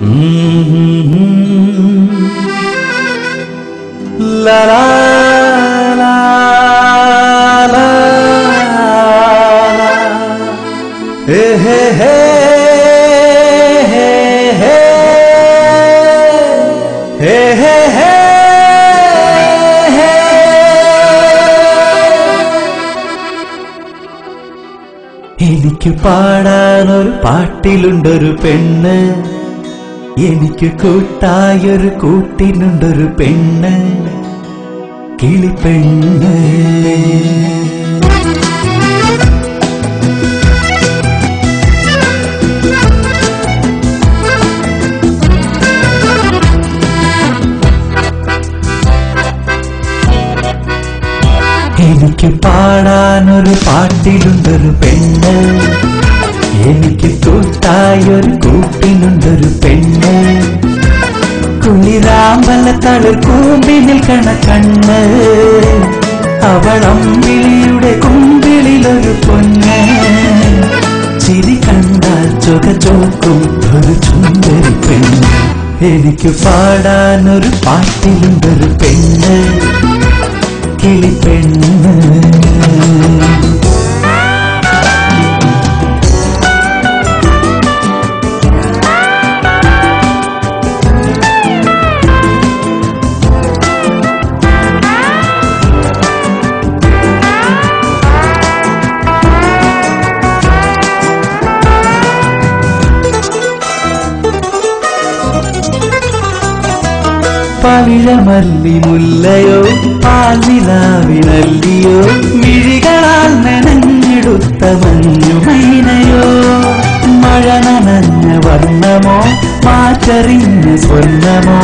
La la la la hey hey hey hey hey hey എനിക്ക് പാടാനൊരു പാട്ടിലുണ്ടൊരു പെണ്ണ്, എനിക്ക് കൂട്ടായൊരു കൂട്ടിനുണ്ടൊരു പെണ്ണ്, കിളിപ്പെണ്ണ്. എനിക്ക് പാടാനൊരു പാട്ടിലുണ്ടൊരു പെണ്ണ്, എനിക്ക് കൂട്ടായൊരു കൂട്ടിനുണ്ടൊരു പെണ്ണ്, കുളിരാമ്പലത്തളിർ കൂമ്പി നിൽക്കണ കണ്ണ്, അവളമ്പിളിയുടെ കുമ്പിളിലൊരു പൊന്ന്, ചിരി കണ്ടാൽ ചൊക ചോക്കും ഒരു ചുണ്ടരി പെണ്ണ്. എനിക്ക് പാടാനൊരു പാട്ടിലുണ്ടൊരു പെണ്ണ്, കിളിപ്പെണ്ണ്. പവിഴമല്ലി മുല്ലയോ പാൽനിലാവിനല്ലിയോ, മിഴികളാൽ നനഞ്ഞെടുത്ത മഞ്ഞുമൈനയോ, മഴ നനഞ്ഞ വർണ്ണമോ മാറ്ററിഞ്ഞ സ്വർണ്ണമോ,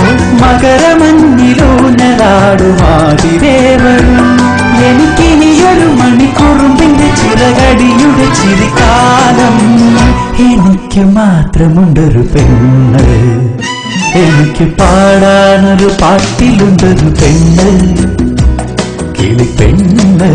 മകരമഞ്ഞിലൂഞ്ഞലാടുമാതിരേവരും, എനിക്കിനിയൊരു മണിക്കുറുമ്പിന്റെ ചിറകടിയുടെ ചിരിക്കാലം. എനിക്ക് മാത്രമുണ്ടൊരു പെണ്ണ്, എനിക്ക് പാടാനൊരു പാട്ടിലുണ്ടൊരു പെണ്ണ്, കിളിപ്പെണ്ണ്.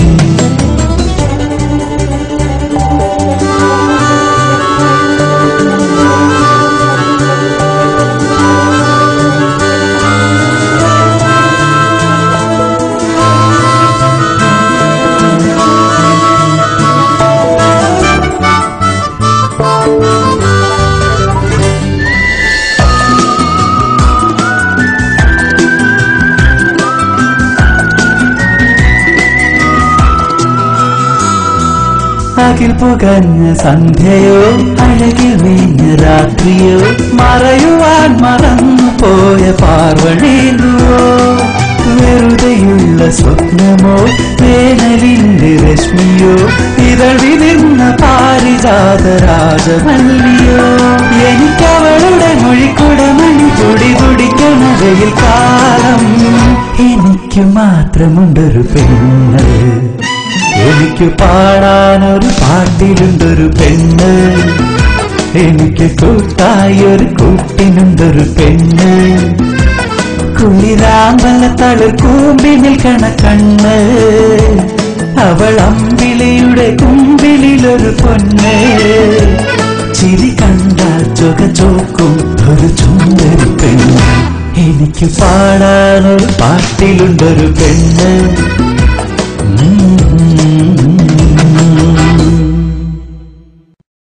അകിൽ പുകഞ്ഞ സന്ധ്യയോ അഴകിൽ വീഞ്ഞ രാത്രിയോ, മറയുവാൻ മറന്നു പോയ പാർവണേന്ദുവോ, വെറുതെയുള്ള സ്വപ്നമോ വേനലിന്റെ രശ്മിയോ, ഇതൾ വിരിഞ്ഞ പാരിജാത രാജമല്ലിയോ, എനിക്കവളുടെ മൊഴിക്കുട മണി തുടി തുടിക്കണ വെയിൽ കാലം. എനിക്ക് മാത്രമുണ്ടൊരു പെണ്ണ്, എനിക്ക് പാടാനൊരു പാട്ടിലുണ്ടൊരു പെണ്ണ്, എനിക്ക് കൂട്ടായൊരു കൂട്ടിനുണ്ടൊരു പെണ്ണ്, കുളിരാമ്പലത്തളിർ കൂമ്പി നിൽക്കണ കണ്ണ്, അവളമ്പിളിയുടെ കുമ്പിളിലൊരു പൊന്ന്, ചിരി കണ്ടാൽ ചൊക ചോക്കും ഒരു ചുണ്ടരി പെണ്ണ്. എനിക്ക് പാടാനൊരു പാട്ടിലുണ്ടൊരു പെണ്ണ്,